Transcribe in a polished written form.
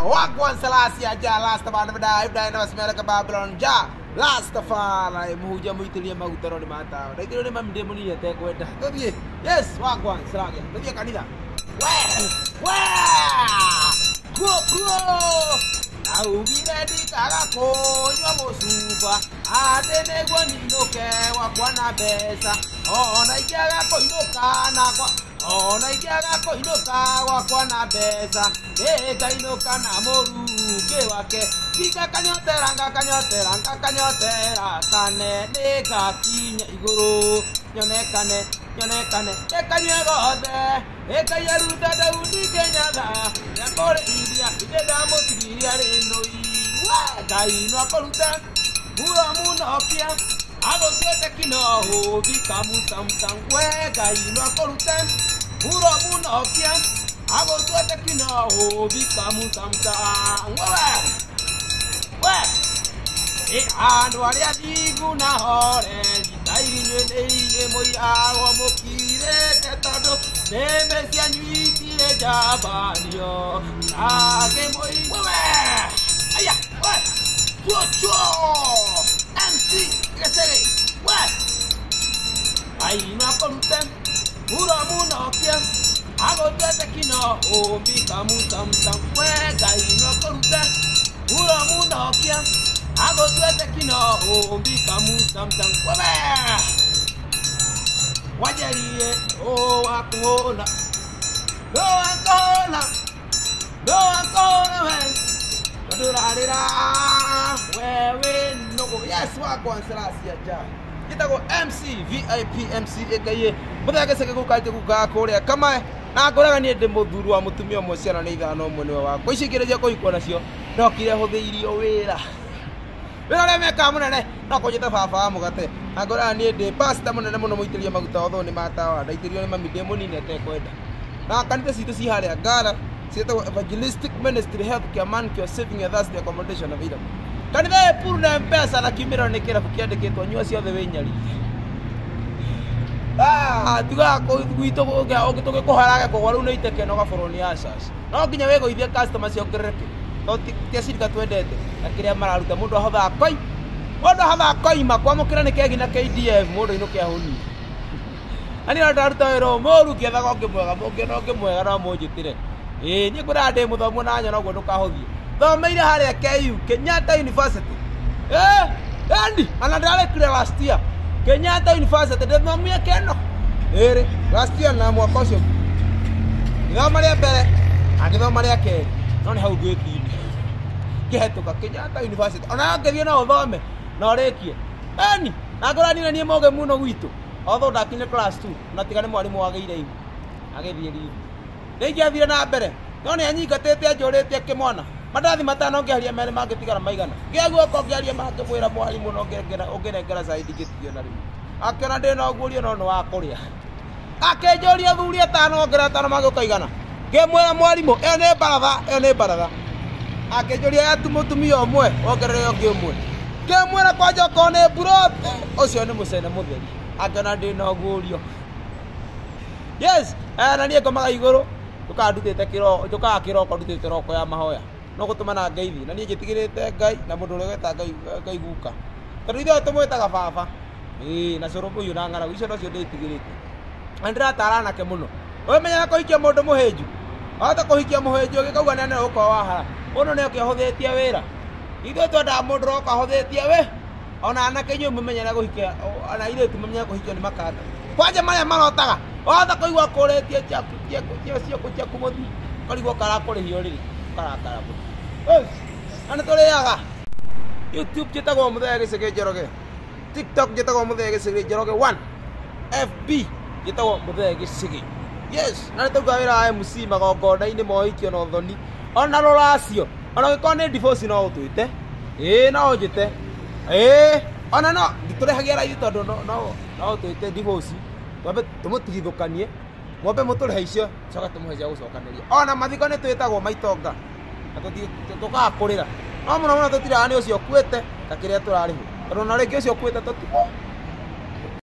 Wagwan Selassie aja Rastafari badai na wasmera ka Babylon ja Rastafari muja muitilia magutaro ni mata. Dai tiro ni mamde muni ya te kwenda. Todi. Yes, Wagwan Selassie. Todi kanida. Go. Au gire di kara ko yo mosuba. Adene gwani noke wakwana besa. Ona ijaga ko inoka na kwa. Ona ijaga ko inoka wakwana besa. Ega inoka na moru ke wake. Bika kanyotera kane nega kinya iguru. Nyonekane ekanye gode ekayaruda daudi kenyada yakore idia ideda motiria renoi wa gaino akorute muro munokia agotete kino ho bikamu samsam we gaino akorute muro munokia agotete kino ho bikamu samsam we ando aria diguna hore ditainye neye moyago mokire ketondo nemesia nyitire jabanio ake moi aya chuo MC kesere aina konten muro munokia agotete kino ombika musamsam wega ino konten muro munokia agotete kino ombika musamsam wajarie akona we durarira wewe no yes Wagwan Selassie aja kitago MC VIP MC ekaye muthake seke gukaite kuria kama na ngoraga ni ndi muthuru wa mutumia mwe ciana ni ithano mwe niwe wakwa icikireria kuhikwo nacio ndokire huthiirio wira wira meka munene no kujita baba mugate na ngoraga ni ndi pastor munene muno muitiria maguta otho ni matawa ndaitirio ni mami munini atekwenda na kanitha citu ci haria Ngara cietagwo Evangelistic Ministry Healthcare Mancare Saving and Thursday Accommodation available kanitha puru na mpesa na kimiro ni kirabu kiandikitwo nyua ciothe winyari tiga ko gwito ogitoke kuharage ko waru neite keno ga foroni asas no kinya wego ithia customer cio kereke no tiasirika twendete akiria mararuta mundu hotha koi makwa mukira ni kegi na KDF mundu ino kia honi ani ndaruta wero moru kietha go kimwega no munjitire ni ngura ndi muthomu na nyo no gwo ndukahothie thomeire haria KU Kenyatta University andi ana ndare kire last year Kenyatta University ndithomire keno last year na mwaka ucio ngithoma ria mbere agithoma ria keri no ni hau ngwithini ngihituka Kenyatta University ona ngithie no thome no rikie ani na ngorani na nie moge muno gwitu otho ndakinye class 2 na tigane mwarimu wageire igu agithie riu ningiathire na mbere no ni anyingatete njurite kimwana madathi matano ngiaria mere mangitigara maigana ngiagua ko ngiaria makimwira mwarimu no ngengera zaidi gitio na riu akena ndina ugurio no wa kuria akenjoria thuri atano ngera atano magikaigana ngimwira mwarimu ene baratha akenjoria yatumutumia omwe ongerere ongi omwe ngimwira kwanja kone burote ucio ni mucene mutheri akena ndina ugurio yes na nie komaga iguru tukandutite kiroko ndutite roko ya mahoya no gutumana ngeithi na nie njitigirite Ngai na mundu uria weta Ngai guka tondu ithe tumwitaga baba na coro uyu na ng'aragu icio nocio nditigirite andira nake muno we menya kuhikia mundu muhinju ata kuhikia muhinju gikauga nene uko wahara uno ne ukihuthitie wira ithe twenda mundu roka huthitie we ona anake inyu mumenyera kuhikia ana ile tumenya kuhikio ni makata kwanje maria marotaga ata kuigwa kuretie cio kumuthi karigwo karakurihio riri karakara ana turiaga YouTube jitagwo muthee gicige Njoroge TikTok jitagwo muthee gicige Njoroge 1 FB jitagwo muthee gicige yes na tuga wira MC magongona-ini mohikio no thoni ona ruracio ona giko ni divorce no utwite no njite ona no nditurehagia raithi tondu no utwite divorce twambe tumutigithukanie mwambe muturehe icio coka tumuhe cia gucokaniria ona mathiko ni twitagwo maitonga tukakurira no muno tutiraga ni ucio kuite ta kiria turariho tondu na ringi ucio kuite tutimo